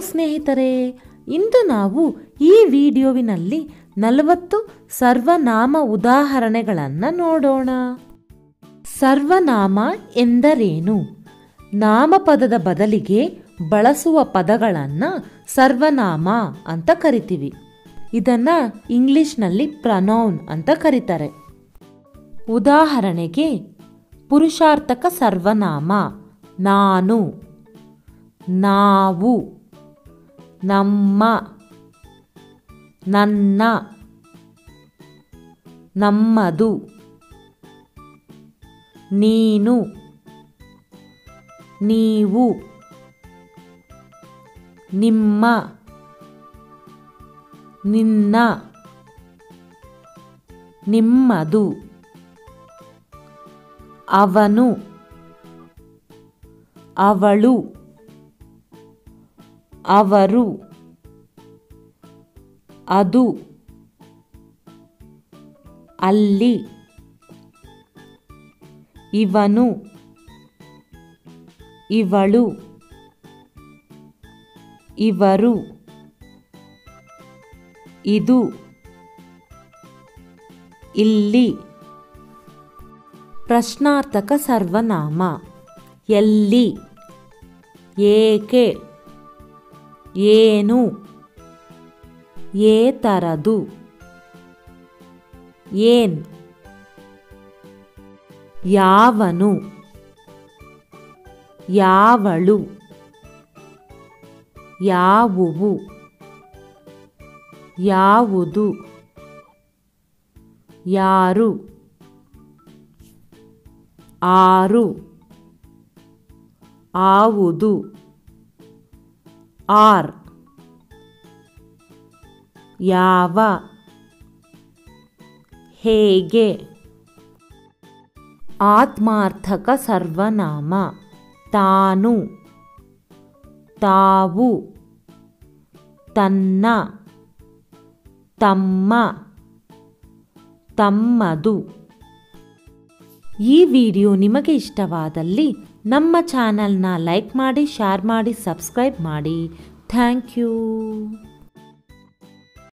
ಸ್ನೇಹಿತರೆ, ಇಂದು ನಾವು ಈ ವಿಡಿಯೋವಿನಲ್ಲಿ 40 ಸರ್ವನಾಮ ಉದಾಹರಣೆಗಳನ್ನು ನೋಡೋಣ. ಸರ್ವನಾಮ ಎಂದರೇನು? ನಾಮಪದದ ಬದಲಿಗೆ ಬಳಸುವ ಪದಗಳನ್ನು ಸರ್ವನಾಮ ಅಂತ ಕರಿತೀವಿ. ಇದನ್ನು ಇಂಗ್ಲಿಷ್ನಲ್ಲಿ ಪ್ರನೌನ್ ಅಂತ ಕರೀತಾರೆ. ಉದಾಹರಣೆಗೆ ಪುರುಷಾರ್ಥಕ ಸರ್ವನಾಮ ನಾನು, ನಾವು, ನಮ್ಮ, ನನ್ನ, ನಮ್ಮದು, ನೀನು, ನೀವು, ನಿಮ್ಮ, ನಿನ್ನ, ನಿಮ್ಮದು, ಅವನು, ಅವಳು, ಅವರು, ಅದು, ಅಲ್ಲಿ, ಇವನು, ಇವಳು, ಇವರು, ಇದು, ಇಲ್ಲಿ. ಪ್ರಶ್ನಾರ್ಥಕ ಸರ್ವನಾಮ ಎಲ್ಲಿ, ಏಕೆ, ಏನು, ಏತರದು, ಏನ್, ಯಾವನು, ಯಾವಳು, ಯಾವುವು, ಯಾವುದು, ಯಾರು, ಆರು, ಆವುದು, ಆರ್, ಯಾವ, ಹೇಗೆ. ಆತ್ಮಾರ್ಥಕ ಸರ್ವನಾಮ ತಾನು, ತಾವು, ತನ್ನ, ತಮ್ಮ, ತಮ್ಮದು. ಈ ವಿಡಿಯೋ ನಿಮಗೆ ಇಷ್ಟವಾದಲ್ಲಿ ನಮ್ಮ ಚಾನಲ್ನ ಲೈಕ್ ಮಾಡಿ, ಶೇರ್ ಮಾಡಿ, ಸಬ್ಸ್ಕ್ರೈಬ್ ಮಾಡಿ. Thank you.